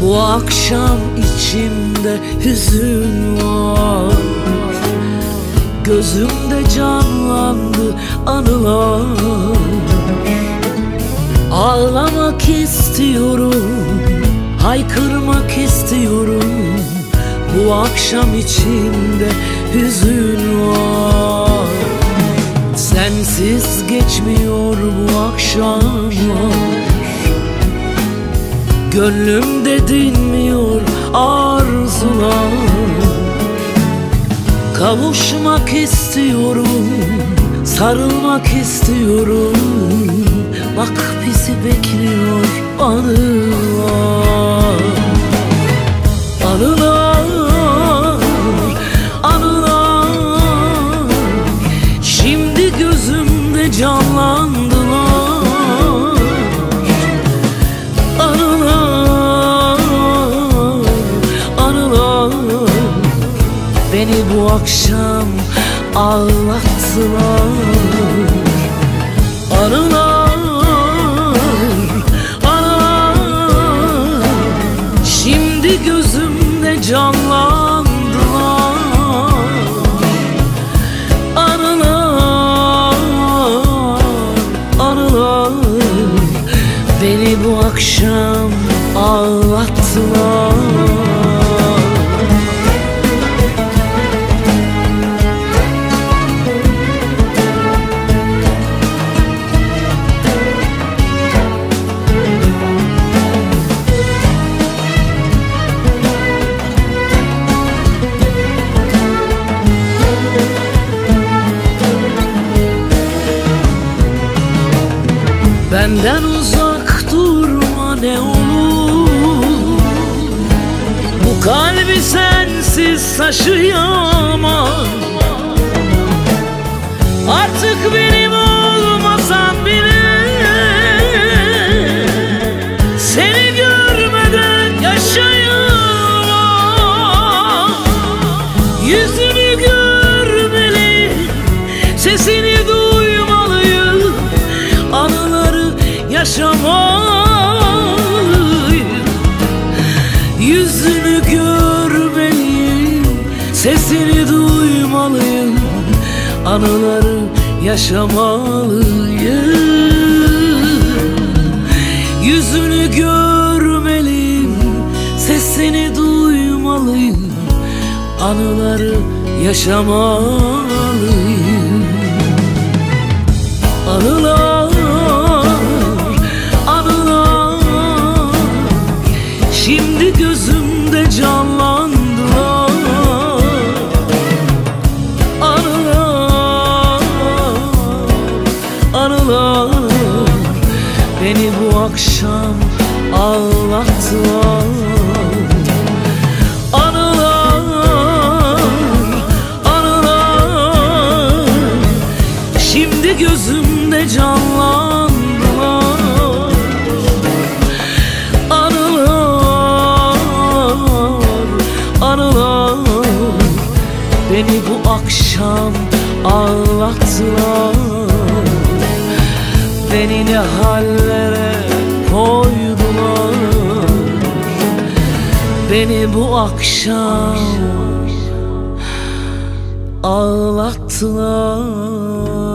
Bu akşam içimde hüzün var, gözümde canlandı anılar. Ağlamak istiyorum, haykırmak istiyorum. Bu akşam içimde hüzün var. Sensiz geçmiyor bu akşamlar, gönlümde dinmiyor arzular. Kavuşmak istiyorum, sarılmak istiyorum. Bak bizi bekliyor anılar. Anılar, anılar, şimdi gözümde canlandılar. Anılar, anılar, beni bu akşam ağlattılar. Anılar, anılar, şimdi gözümde canlandılar. Anılar, anılar, beni bu akşam ağlattılar. Benden uzak durma ne olur, bu kalbi sensiz taşıyamam. Artık benim olmasan bile seni görmeden yaşayamam. Yüzünü görmeli, sesini duymalıyım. Anıları yaşamalıyım. Yüzünü görmeliyim, sesini duymalıyım. Anıları yaşamalıyım. Yüzünü görmeliyim, sesini duymalıyım. Anıları yaşamalıyım. Anılar, anılar, şimdi gözümde canlandılar. Anılar, anılar, beni bu akşam ağlattılar. Anılar, anılar, şimdi gözümde canlandılar. Anılar, anılar, beni bu akşam ağlattılar. Beni ne hallere koydular. Beni bu akşam ağlattılar.